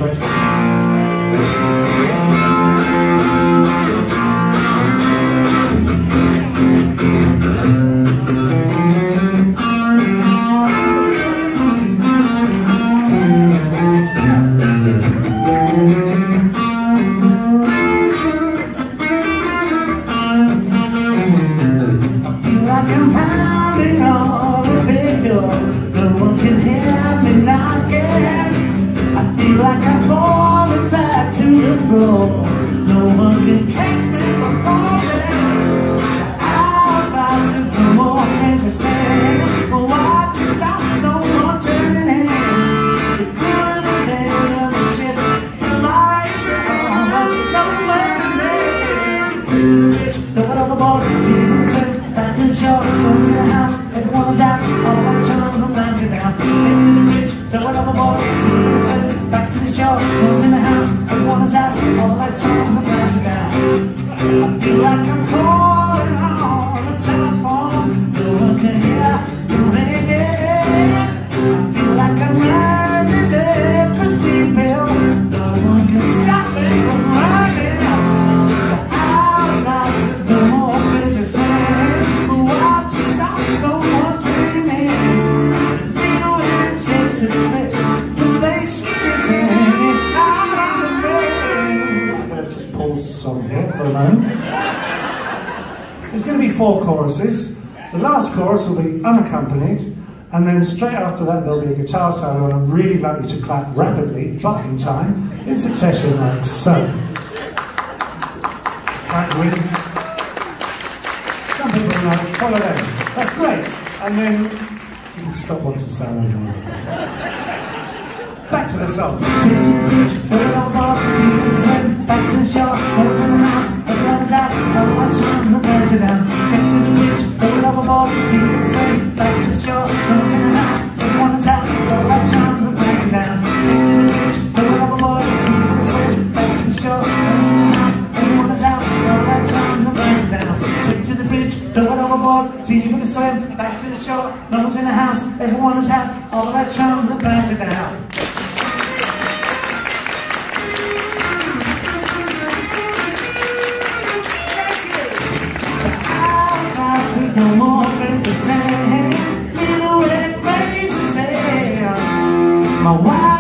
request. I'm pounding on the big door. No one can hear me knocking. I feel like I'm falling back to the floor. No one can catch me from falling. Our glasses, no more things to say. But watch you stop, no more turning hands. The good and bad of the ship, the lights are on, but no one is in. Take to the beach, throw it overboard, see if we swim. Back to the shore, goes in the house, everyone is out, all the lights on, no lines are down. Take to the beach, throw it overboard, see if we swim. Back to the shore, goes in the house, everyone is out, all the lights on, no lines are down. I feel like I'm calling on the telephone, no one can hear the ringing. I feel like I'm riding up a steep hill, no one can stop me from riding. The eyeglasses, no more pictures saying. Song here for a moment. There's going to be 4 choruses. The last chorus will be unaccompanied, and then straight after that there'll be a guitar solo, and I'd really like you to clap rapidly, but in time, in succession, like so. Can't win. Some people like follow them. That's great. And then you can stop once the solo's on. Back to the song. Take to the beach, put it on board, see if we swim. Back to the shore, boats in the house, everyone is out, all the lights on, the birds are down. Take to the beach, put it overboard, see if we swim. Back to the shore, boats in the house, everyone is out, all the lights on, the birds are down. Take to the beach, put it overboard, see if we swim. Back to the shore, boats in the house, everyone is out, all the lights on, the birds are down. Take to the bridge, throw it overboard, see if we can swim. Back to the shore, no one's in the house, everyone is out, all the lights on, the birds are down. No more things to say, you know it, things to say. My wife